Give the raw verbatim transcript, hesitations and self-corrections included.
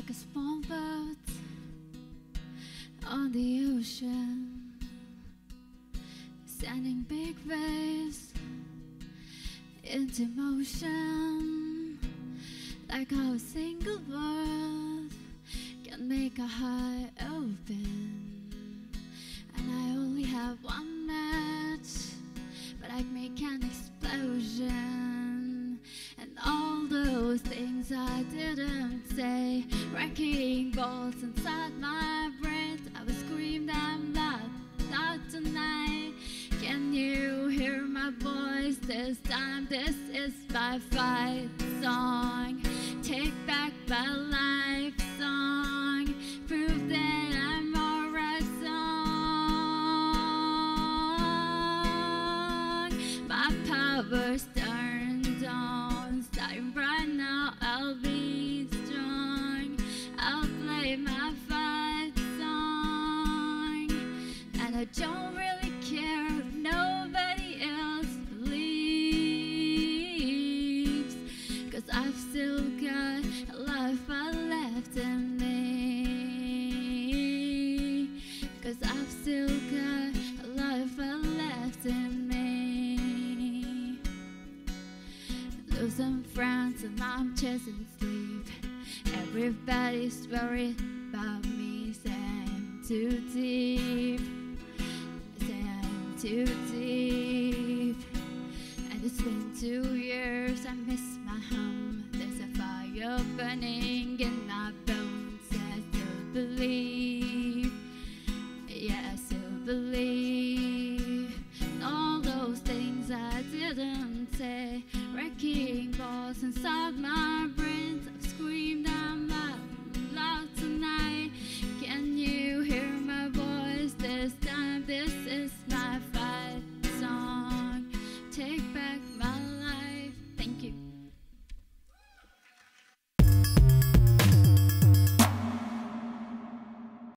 like a small boat on the ocean, sending big waves into motion. Like how a single word can make a heart open. And I only have one match, but I make an explosion. And all those things I didn't say, wrecking balls inside my brain. I will scream them loud, loud tonight. Can you hear my voice this time? This is my fight song. Take back my life song. Prove that I'm alright song. My power's turned on. Starting right now, I'll be strong. I'll play my fight song. And I don't really care if nobody else believes, 'cause I've still got a life I left in me. 'Cause I've still got a life I left in me. Losing friends and I'm chasing sleep. Everybody's worried about me. Say I'm too deep. Say I'm too deep. And it's been two years, I miss my home. There's a fire burning in my bones. I still believe. Yeah, I still believe. And all those things I didn't say, wrecking balls inside my